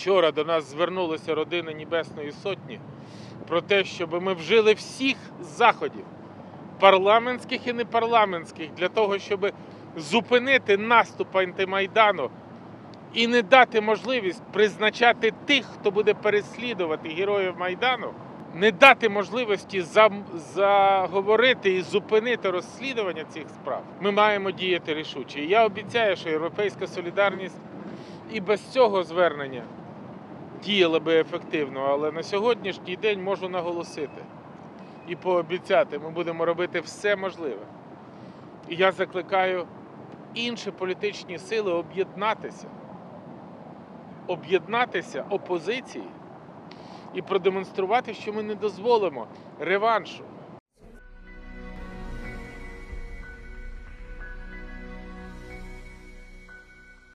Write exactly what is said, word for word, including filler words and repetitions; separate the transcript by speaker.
Speaker 1: Вчора до нас звернулися родини Небесної Сотні про те, щоб ми вжили всіх заходів, парламентських і непарламентських, для того, щоб зупинити наступ антимайдану і не дати можливість призначати тих, хто буде переслідувати героїв Майдану, не дати можливості заговорити і зупинити розслідування цих справ. Ми маємо діяти рішуче. І я обіцяю, що «Європейська солідарність» і без цього звернення діяла би ефективно, але на сьогоднішній день можу наголосити і пообіцяти, ми будемо робити все можливе. І я закликаю інші політичні сили об'єднатися, об'єднатися опозиції і продемонструвати, що ми не дозволимо реваншу,